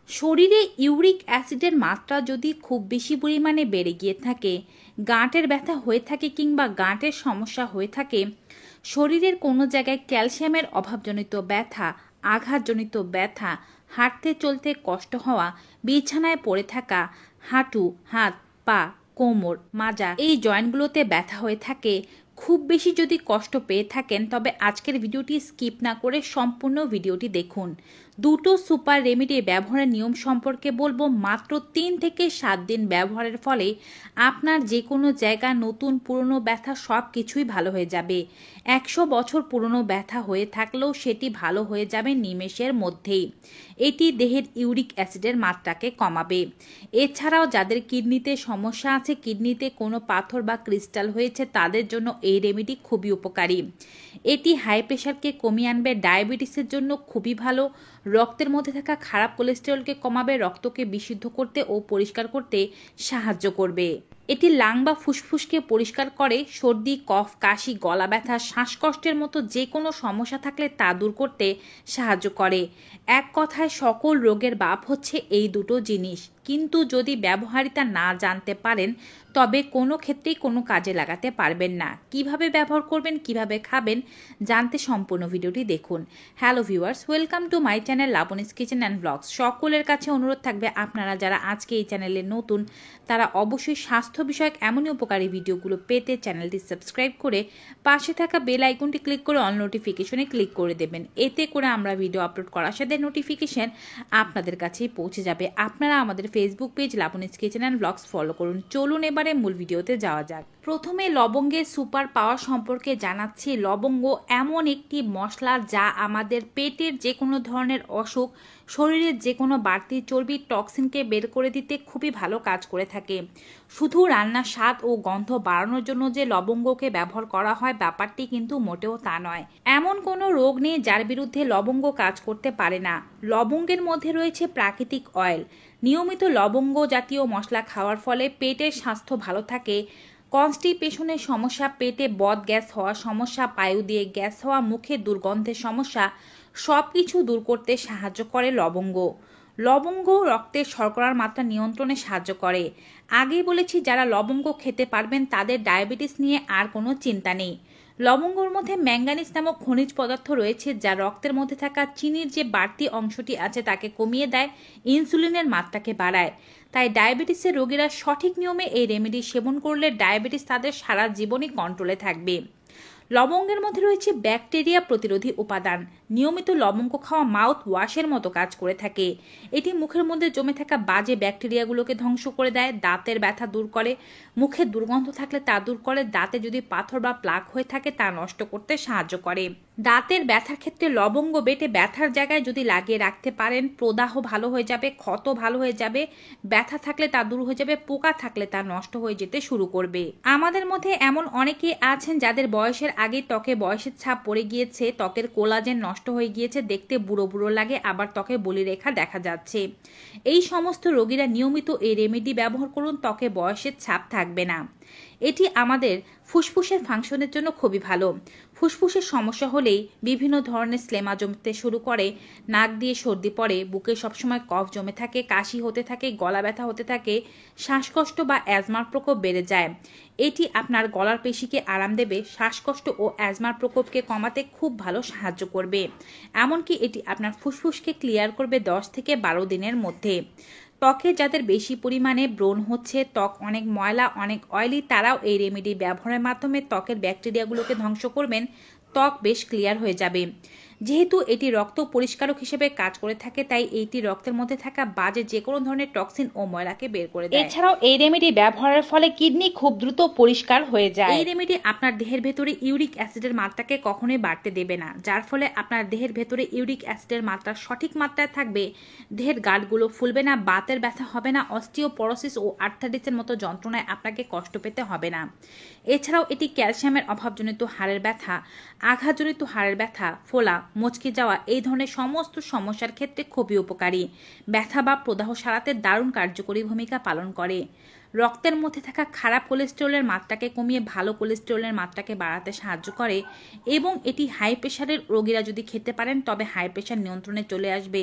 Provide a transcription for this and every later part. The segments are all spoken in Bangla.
শরীরে ইউরিক অ্যাসিডের মাত্রা যদি খুব বেশি পরিমাণে বেড়ে গিয়ে থাকে, গাঁটের ব্যথা হয়ে থাকে কিংবা গাঁটের সমস্যা হয়ে থাকে, শরীরের কোনো জায়গায় ক্যালসিয়ামের অভাবজনিত ব্যথা, আঘাতজনিত ব্যথা, হাঁটতে চলতে কষ্ট হওয়া, বিছানায় পড়ে থাকা, হাঁটু, হাত, পা, কোমর, মাজা এই জয়েন্টগুলোতে ব্যথা হয়ে থাকে, খুব বেশি যদি কষ্ট পেয়ে থাকেন তবে আজকের ভিডিওটি স্কিপ না করে সম্পূর্ণ ভিডিওটি দেখুন। দুটো সুপার রেমেডি ব্যবহারের নিয়ম সম্পর্কে বলবো। মাত্র 3 থেকে 7 দিন ব্যবহারের ফলে আপনার যে কোনো জায়গা নতুন পুরনো ব্যথা সব কিছুই ভালো হয়ে যাবে। 100 বছর পুরনো ব্যথা হয়ে থাকলেও সেটি ভালো হয়ে যাবে নিমেষের মধ্যেই। এটি দেহের ইউরিক অ্যাসিডের মাত্রাকে কমাবে। এছাড়াও যাদের কিডনিতে সমস্যা আছে, কিডনিতে কোনো পাথর বা ক্রিস্টাল হয়েছে, তাদের জন্য এই রেমেডি খুবই উপকারী। এটি হাই প্রেশারকে কমিয়ে আনবে, ডায়াবেটিসের জন্য খুবই ভালো, রক্তের মধ্যে থাকা খারাপ কোলেস্টেরলকে কমাবে, রক্তকে বিশুদ্ধ করতে ও পরিষ্কার করতে সাহায্য করবে। এটি লাং বা ফুসফুসকে পরিষ্কার করে, সর্দি, কফ, কাশি, গলা ব্যথা, শ্বাসকষ্টের মতো যে কোনো সমস্যা থাকলে তা দূর করতে সাহায্য করে। এক কথায় সকল রোগের বাপ হচ্ছে এই দুটো জিনিস। কিন্তু যদি ব্যবহারিতা না জানতে পারেন তবে কোনো ক্ষেত্রেই কোনো কাজে লাগাতে পারবেন না। কিভাবে ব্যবহার করবেন, কিভাবে খাবেন জানতে সম্পূর্ণ ভিডিওটি দেখুন। Hello viewers, welcome to my channel Labani's kitchen and blogs. সকলের কাছে অনুরোধ থাকবে, আপনারা যারা আজকে এই চ্যানেলে নতুন তারা অবশ্যই স্বাস্থ্য বিষয়ক এমনই উপকারী ভিডিওগুলো পেতে চ্যানেলটি সাবস্ক্রাইব করে পাশে থাকা বেল আইকনটি ক্লিক করে অল নোটিফিকেশনে ক্লিক করে দেবেন। এতে করে আমরা ভিডিও আপলোড করার সাথে নোটিফিকেশন আপনাদের কাছেই পৌঁছে যাবে। আপনারা আমাদের Facebook page Labani's kitchen and blogs follow করুন। চলুন এবারে মূল ভিডিওতে যাওয়া যাক। প্রথমে লবঙ্গের সুপার পাওয়ার সম্পর্কে জানাচ্ছি। লবঙ্গ এমন একটি মশলা যা আমাদের পেটের যে কোনো ধরনের অসুখ, শরীরের যে কোনো বাড়তি চর্বি, টক্সিনকে বের করে দিতে খুবই ভালো কাজ করে থাকে। শুধু রান্নার স্বাদ ও গন্ধ বাড়ানোর জন্য যে লবঙ্গকে ব্যবহার করা হয় ব্যাপারটি কিন্তু মোটেও তা নয়। এমন কোনো রোগ নেই যার বিরুদ্ধে লবঙ্গ কাজ করতে পারে না। লবঙ্গের মধ্যে রয়েছে প্রাকৃতিক অয়েল। নিয়মিত লবঙ্গ জাতীয় মশলা খাওয়ার ফলে পেটের স্বাস্থ্য ভালো থাকে। কনস্টিপেশনের সমস্যা, পেটে বদ গ্যাস হওয়ার সমস্যা, পায়ু দিয়ে গ্যাস হওয়া, মুখে দুর্গন্ধের সমস্যা সব কিছু দূর করতে সাহায্য করে লবঙ্গ। লবঙ্গ রক্তের শর্করার মাত্রা নিয়ন্ত্রণে সাহায্য করে। আগেই বলেছি, যারা লবঙ্গ খেতে পারবেন তাদের ডায়াবেটিস নিয়ে আর কোনো চিন্তা নেই। লবঙ্গর মধ্যে ম্যাঙ্গানিজ নামক খনিজ পদার্থ রয়েছে যা রক্তের মধ্যে থাকা চিনির যে বাড়তি অংশটি আছে তাকে কমিয়ে দেয়, ইনসুলিনের মাত্রাকে বাড়ায়। তাই ডায়াবেটিসের রোগীরা সঠিক নিয়মে এই রেমেডি সেবন করলে ডায়াবেটিস তাদের সারা জীবনই কন্ট্রোলে থাকবে। লবঙ্গের মধ্যে রয়েছে ব্যাকটেরিয়া প্রতিরোধী উপাদান। নিয়মিত লবঙ্গ খাওয়া মাউথ ওয়াশের মতো কাজ করে থাকে। এটি মুখের মধ্যে জমে থাকা বাজে ব্যাকটেরিয়াগুলোকে ধ্বংস করে দেয়, দাঁতের ব্যথা দূর করে, মুখে দুর্গন্ধ থাকলে তা দূর করে, দাঁতে যদি পাথর বা প্লাক হয়ে থাকে তা নষ্ট করতে সাহায্য করে। দাঁতের ব্যথার ক্ষেত্রে লবঙ্গ বেটে ব্যথার জায়গায় যদি লাগিয়ে রাখতে পারেন, প্রদাহ ভালো হয়ে যাবে, ক্ষত ভালো হয়ে যাবে, ব্যথা থাকলে তা দূর হয়ে যাবে, পোকা থাকলে তা নষ্ট হয়ে যেতে শুরু করবে। আমাদের মধ্যে এমন অনেকেই আছেন যাদের বয়সের আগে ত্বকে বয়সের ছাপ পড়ে গিয়েছে, ত্বকের কোলাজেন নষ্ট হয়ে গিয়েছে, দেখতে বুড়ো বুড়ো লাগে, আবার ত্বকে বলিরেখা দেখা যাচ্ছে। এই সমস্ত রোগীরা নিয়মিত এই রেমেডি ব্যবহার করুন, ত্বকে বয়সের ছাপ থাকবে না। এটি আমাদের ফুসফুসের ফাংশনের জন্য খুবই ভালো। ফুসফুসের সমস্যা হলেই বিভিন্ন ধরনের স্লেমা জমতে শুরু করে, নাক দিয়ে সর্দি পড়ে, বুকে সবসময় কফ জমে থাকে, কাশি হতে থাকে, গলা ব্যথা হতে থাকে, শ্বাসকষ্ট বা অ্যাজমার প্রকোপ বেড়ে যায়। এটি আপনার গলার পেশিকে আরাম দেবে, শ্বাসকষ্ট ও অ্যাজমার প্রকোপকে কমাতে খুব ভালো সাহায্য করবে। এমনকি এটি আপনার ফুসফুসকে ক্লিয়ার করবে 10 থেকে 12 দিনের মধ্যে। ত্বকে যাদের বেশি পরিমাণে ব্রণ হচ্ছে, ত্বক অনেক ময়লা, অনেক অয়েলি, তারাও এই রেমেডি ব্যবহারের মাধ্যমে ত্বকের ব্যাকটেরিয়াগুলোকে ধ্বংস করবেন, ত্বক বেশ ক্লিয়ার হয়ে যাবে। যেহেতু এটি রক্ত পরিষ্কারক হিসেবে কাজ করে থাকে তাই এটি রক্তের মধ্যে থাকা বাজে যে কোনো ধরনের টক্সিন ও ময়লাকে বের করে দেয়। এছাড়াও এই রেমেডি ব্যবহারের ফলে কিডনি খুব দ্রুত পরিষ্কার হয়ে যায়। এই রেমেডি আপনার দেহের ভেতরে ইউরিক অ্যাসিডের মাত্রাকে কখনোই বাড়তে দেবে না, যার ফলে আপনার দেহের ভেতরে ইউরিক অ্যাসিডের মাত্রা সঠিক মাত্রায় থাকবে, দেহের গাঁটগুলো ফুলবে না, বাতের ব্যথা হবে না, অস্টিওপরোসিস ও আর্থারাইটিসের মতো যন্ত্রণায় আপনাকে কষ্ট পেতে হবে না। এছাড়াও এটি ক্যালসিয়ামের অভাবজনিত হাড়ের ব্যথা, আঘাতজনিত হাড়ের ব্যথা, ফোলা, মচকে যাওয়া এই ধরনের সমস্ত সমস্যার ক্ষেত্রে খুবই উপকারী। ব্যথা বা প্রদাহ সারাতে দারুণ কার্যকরী ভূমিকা পালন করে। রক্তের মধ্যে থাকা খারাপ কোলেস্টেরলের মাত্রাকে কমিয়ে ভালো কোলেস্টেরলের মাত্রাকে বাড়াতে সাহায্য করে এবং এটি হাই প্রেশারের রোগীরা যদি খেতে পারেন তবে হাই প্রেশার নিয়ন্ত্রণে চলে আসবে।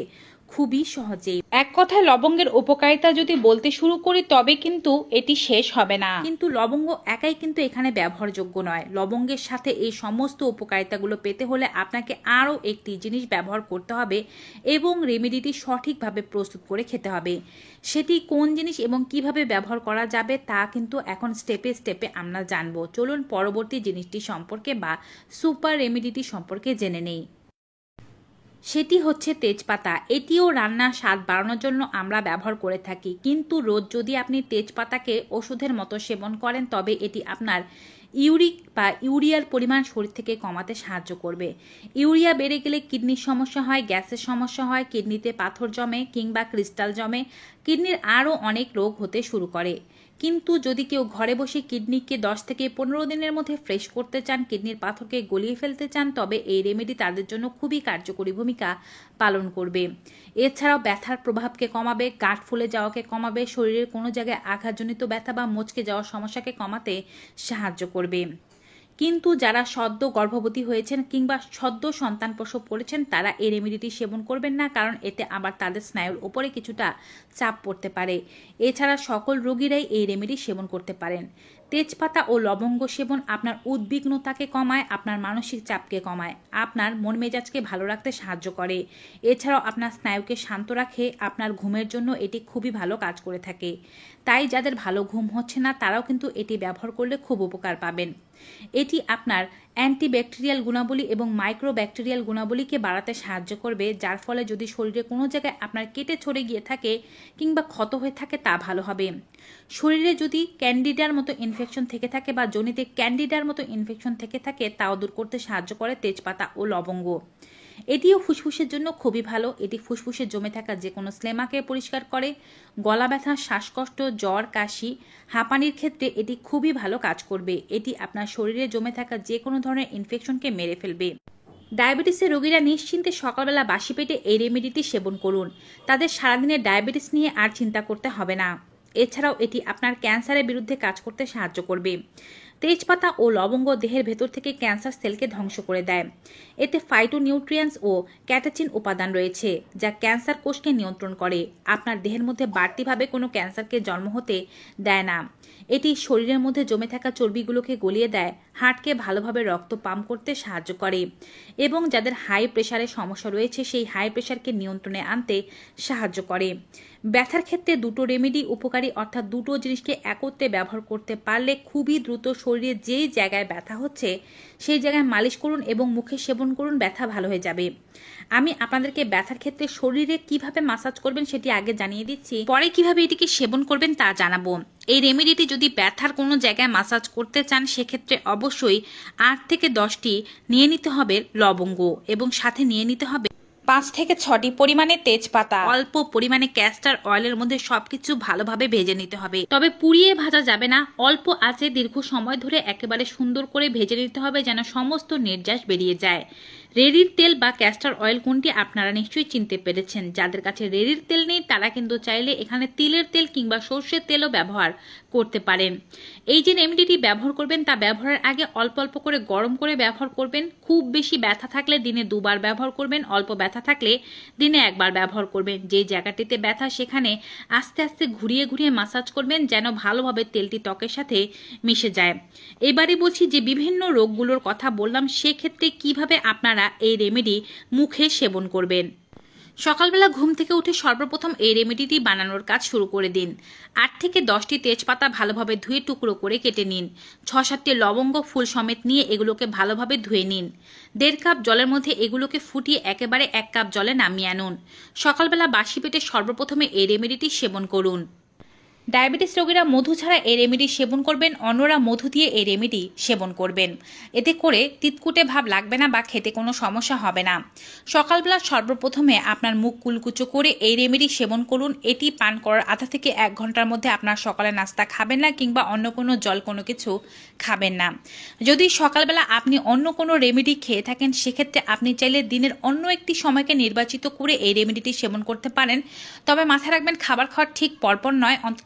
খুবই সহজেই। এক কথায় লবঙ্গের উপকারিতা যদি বলতে শুরু করি তবে কিন্তু এটি শেষ হবে না। কিন্তু লবঙ্গ একাই কিন্তু এখানে ব্যবহারযোগ্য নয়। লবঙ্গের সাথে এই সমস্ত উপকারিতাগুলো পেতে হলে আপনাকে আরও একটি জিনিস ব্যবহার করতে হবে এবং রেমেডিটি সঠিকভাবে প্রস্তুত করে খেতে হবে। সেটি কোন জিনিস এবং কিভাবে ব্যবহার করা যাবে তা কিন্তু এখন স্টেপে স্টেপে আমরা জানবো। চলুন পরবর্তী জিনিসটি সম্পর্কে বা সুপার রেমেডিটি সম্পর্কে জেনে নেই। সেটি হচ্ছে তেজপাতা। এটিও রান্নার স্বাদ বাড়ানোর জন্য আমরা ব্যবহার করে থাকি, কিন্তু রোজ যদি আপনি তেজপাতাকে ওষুধের মতো সেবন করেন তবে এটি আপনার ইউরিয়ার পরিমাণ শরীর থেকে কমাতে সাহায্য করবে। ইউরিয়া বেড়ে গেলে কিডনির সমস্যা হয়, গ্যাসের সমস্যা হয়, কিডনিতে পাথর জমে কিংবা ক্রিস্টাল জমে, কিডনির আরও অনেক রোগ হতে শুরু করে। কিন্তু যদি কেউ ঘরে বসে কিডনিকে 10 থেকে 15 দিনের মধ্যে ফ্রেশ করতে চান, কিডনির পাথরকে গলিয়ে ফেলতে চান, তবে এই রেমেডি তাদের জন্য খুবই কার্যকরী ভূমিকা পালন করবে। এছাড়াও ব্যথার প্রভাবকে কমাবে, গাঁট ফুলে যাওয়াকে কমাবে, শরীরের কোনো জায়গায় আঘাতজনিত ব্যথা বা মচকে যাওয়ার সমস্যাকে কমাতে সাহায্য করবে। কিন্তু যারা সদ্য গর্ভবতী হয়েছেন কিংবা সদ্য সন্তান প্রসব করেছেন তারা এই রেমেডিটি সেবন করবেন না, কারণ এতে আবার তাদের স্নায়ুর উপরে কিছুটা চাপ পড়তে পারে। এছাড়া সকল রোগীরাই এই রেমেডি সেবন করতে পারেন। তেজপাতা ও লবঙ্গ সেবন আপনার উদ্বিগ্নতাকে কমায়, আপনার মানসিক চাপকে কমায়, আপনার মন মেজাজকে ভালো রাখতে সাহায্য করে। এছাড়াও আপনার স্নায়ুকে শান্ত রাখে। আপনার ঘুমের জন্য এটি খুবই ভালো কাজ করে থাকে। তাই যাদের ভালো ঘুম হচ্ছে না তারাও কিন্তু এটি ব্যবহার করলে খুব উপকার পাবেন। এটি আপনার অ্যান্টিব্যাকটেরিয়াল গুণাবলী এবং মাইক্রোব্যাকটেরিয়াল গুণাবলীকে বাড়াতে সাহায্য করবে, যার ফলে যদি শরীরে কোনো জায়গায় আপনার কেটে ছড়ে গিয়ে থাকে কিংবা ক্ষত হয়ে থাকে তা ভালো হবে। শরীরে যদি ক্যান্ডিডার মতো ইনফেকশন থেকে থাকে বা যোনিতে ক্যান্ডিডার মতো ইনফেকশন থেকে থাকে তাও দূর করতে সাহায্য করে তেজপাতা ও লবঙ্গ। এটিও ফুসফুসের জন্য খুবই ভালো। এটি ফুসফুসে জমে থাকা যে কোনো স্লেমাকে পরিষ্কার করে। গলা ব্যথা, শ্বাসকষ্ট, জ্বর, কাশি, হাঁপানির ক্ষেত্রে এটি খুবই ভালো কাজ করবে। এটি আপনার শরীরে জমে থাকা যে কোনো ধরনের ইনফেকশনকে মেরে ফেলবে। ডায়াবেটিসের রোগীরা নিশ্চিন্তে সকালবেলা বাসি পেটে এই রেমেডিটি সেবন করুন। তাদের সারাদিনের ডায়াবেটিস নিয়ে আর চিন্তা করতে হবে না। এছাড়াও এটি আপনার ক্যান্সারের বিরুদ্ধে কাজ করতে সাহায্য করবে। তেজপাতা ও লবঙ্গ দেহের ভেতর থেকে ক্যান্সার সেলকে ধ্বংস করে দেয়। এতে ফাইটোনিউট্রিয়েন্টস ও ক্যাটাচিন উপাদান রয়েছে যা ক্যান্সার কোষকে নিয়ন্ত্রণ করে। আপনার দেহের মধ্যে বাড়তিভাবে কোনো ক্যান্সারকে জন্ম হতে দেয় না। এটি শরীরের মধ্যে জমে থাকা চর্বিগুলোকে গলিয়ে দেয়, হার্টকে ভালোভাবে রক্ত পাম্প করতে সাহায্য করে এবং যাদের হাই প্রেশারের সমস্যা রয়েছে সেই হাই প্রেশারকে নিয়ন্ত্রণে আনতে সাহায্য করে। ব্যথার ক্ষেত্রে দুটো রেমেডি উপকারী, অর্থাৎ দুটো জিনিসকে একত্রে ব্যবহার করতে পারলে খুবই দ্রুত শরীরে যেই জায়গায় ব্যথা হচ্ছে সেই জায়গায় মালিশ করুন এবং মুখে সেবন করুন, ব্যথা ভালো হয়ে যাবে। আমি আপনাদেরকে ব্যথার ক্ষেত্রে শরীরে কিভাবে মাসাজ করবেন সেটি আগে জানিয়ে দিচ্ছি, পরে কিভাবে এটিকে সেবন করবেন তা জানাবো। এই রেমেডিটি যদি ব্যথার কোনো জায়গায় মাসাজ করতে চান সেক্ষেত্রে অবশ্যই 8 থেকে 10টি নিয়ে নিতে হবে লবঙ্গ এবং সাথে নিয়ে নিতে হবে 5 থেকে 6টি পরিমাণে তেজপাতা। অল্প পরিমাণে ক্যাস্টর অয়েলের মধ্যে সবকিছু ভালোভাবে ভেজে নিতে হবে, তবে পুড়িয়ে ভাজা যাবে না। অল্প আঁচে দীর্ঘ সময় ধরে একেবারে সুন্দর করে ভেজে নিতে হবে যেন সমস্ত নির্যাস বেরিয়ে যায়। রেড়ির তেল বা ক্যাস্টর অয়েল কোনটি আপনারা নিশ্চয়ই চিনতে পেরেছেন। যাদের কাছে রেড়ির তেল নেই তারা কিন্তু চাইলে এখানে তিলের তেল কিংবা সর্ষের তেলও ব্যবহার করতে পারেন। এই যে রেমেডিটি ব্যবহার করবেন তা ব্যবহারের আগে অল্প অল্প করে গরম করে ব্যবহার করবেন। খুব বেশি ব্যথা থাকলে দিনে 2 বার ব্যবহার করবেন, অল্প ব্যথা থাকলে দিনে 1 বার ব্যবহার করবেন। যে জায়গাটিতে ব্যথা সেখানে আস্তে আস্তে ঘুরিয়ে ঘুরিয়ে মাসাজ করবেন যেন ভালোভাবে তেলটি ত্বকের সাথে মিশে যায়। এবারে বলছি যে বিভিন্ন রোগগুলোর কথা বললাম, সেক্ষেত্রে কিভাবে আপনারা এই রেমেডি মুখে সেবন করবেন। সকালবেলা ঘুম থেকে উঠে সর্বপ্রথম এই রেমেডিটি বানানোর কাজ শুরু করে দিন। 8 থেকে 10টি তেজপাতা ভালোভাবে ধুয়ে টুকরো করে কেটে নিন। 6-7টি লবঙ্গ ফুল সমেত নিয়ে এগুলোকে ভালোভাবে ধুয়ে নিন। 1.5 কাপ জলের মধ্যে এগুলোকে ফুটিয়ে একেবারে 1 কাপ জলে নামিয়ে আনুন। সকালবেলা বাসি পেটে সর্বপ্রথমে এই রেমেডিটি সেবন করুন। ডায়াবেটিস রোগীরা মধু ছাড়া এই রেমেডি সেবন করবেন, অন্যরা মধু দিয়ে এই রেমেডি সেবন করবেন। এতে করে তিতকুটে ভাব লাগবে না বা খেতে কোনো সমস্যা হবে না। সকালবেলা সর্বপ্রথমে আপনার মুখ কুলকুচো করে এই রেমেডি সেবন করুন। এটি পান করার আধা থেকে 1 ঘন্টার মধ্যে আপনার সকালে নাস্তা খাবেন না কিংবা অন্য কোনো জল কোনো কিছু খাবেন না। যদি সকালবেলা আপনি অন্য কোনো রেমেডি খেয়ে থাকেন সেক্ষেত্রে আপনি চাইলে দিনের অন্য একটি সময়কে নির্বাচিত করে এই রেমেডিটি সেবন করতে পারেন। তবে মাথায় রাখবেন খাবার খাওয়ার ঠিক পরপর নয়, অন্তত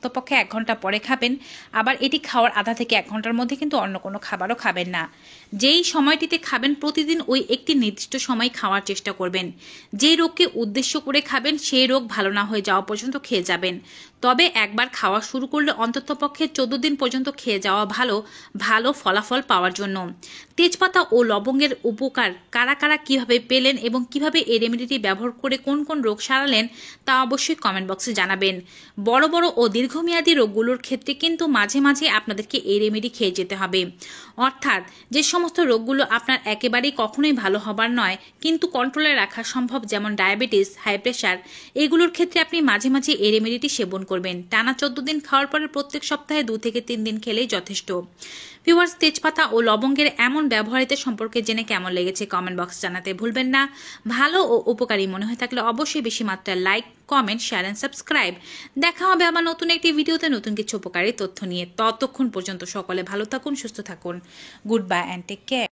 অন্ততপক্ষে 1 ঘন্টা পরে খাবেন। আবার এটি খাওয়ার আধা থেকে 1 ঘন্টার মধ্যে কিন্তু অন্য কোনো খাবারও খাবেন না। যেই সময়টিতে খাবেন প্রতিদিন ওই একটি নির্দিষ্ট সময় খাওয়ার চেষ্টা করবেন। যে রোগকে উদ্দেশ্য করে খাবেন সেই রোগ ভালো না হয়ে যাওয়া পর্যন্ত খেয়ে যাবেন। তবে একবার খাওয়া শুরু করলে অন্ততপক্ষে 14 দিন পর্যন্ত খেয়ে যাওয়া ভালো ফলাফল পাওয়ার জন্য। তেজপাতা ও লবঙ্গের উপকার কারা কারা কিভাবে পেলেন এবং কিভাবে এই রেমেডিটি ব্যবহার করে কোন কোন রোগ সারালেন তা অবশ্যই কমেন্ট বক্সে জানাবেন। বড় বড় ও দীর্ঘমেয়াদী রোগগুলোর ক্ষেত্রে কিন্তু মাঝে মাঝে আপনাদেরকে এই রেমেডি খেয়ে যেতে হবে। অর্থাৎ যে সমস্ত রোগগুলো আপনার একেবারেই কখনোই ভালো হবার নয় কিন্তু কন্ট্রোলে রাখা সম্ভব, যেমন ডায়াবেটিস, হাই প্রেশার, এগুলোর ক্ষেত্রে আপনি মাঝে মাঝে এই রেমেডিটি সেবন করবেন। টানা 14 দিন খাওয়ার পরে প্রত্যেক সপ্তাহে 2 থেকে 3 দিন খেলেই যথেষ্ট। ভিউয়ার্স, তেজপাতা ও লবঙ্গের এমন ব্যবহারিতা সম্পর্কে জেনে কেমন লেগেছে কমেন্ট বক্স জানাতে ভুলবেন না। ভালো ও উপকারী মনে হয়ে থাকলে অবশ্যই বেশি মাত্রায় like, comment, share and subscribe. দেখা হবে আবার নতুন একটি ভিডিওতে নতুন কিছু উপকারী তথ্য নিয়ে। ততক্ষণ পর্যন্ত সকলে ভালো থাকুন, সুস্থ থাকুন। Goodbye and take care.